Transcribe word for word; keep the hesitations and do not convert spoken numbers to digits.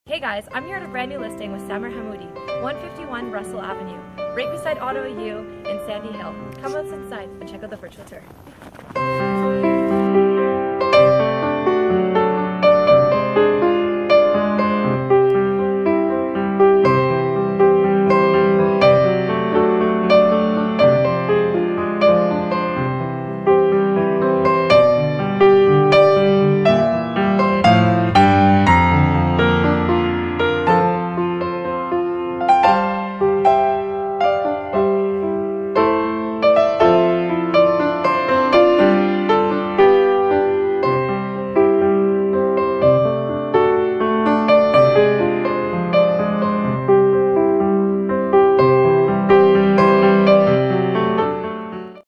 Hey guys, I'm here at a brand new listing with Samer Hamoudi, one fifty-one Russell Avenue, right beside Ottawa U in Sandy Hill. Come on inside and check out the virtual tour.